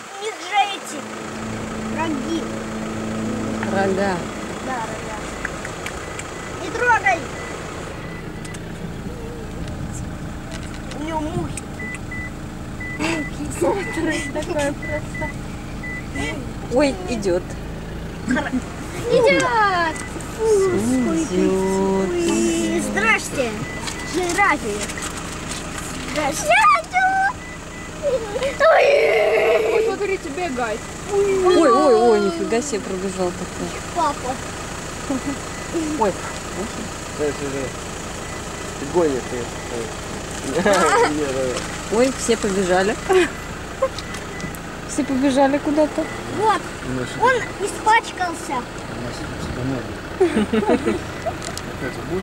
у них же эти роги. Рога. Да, рога. Не трогай! У него мухи. Такое просто. Ой, идет. Идет! Идет. Ой, здрасте, жирафик. Здрасте. Ой, смотрите, бегать. Ой, нифига себе пробежал такой. Папа. Ой, Ты гонишь ой, все побежали. Все побежали куда-то. Вот, он испачкался.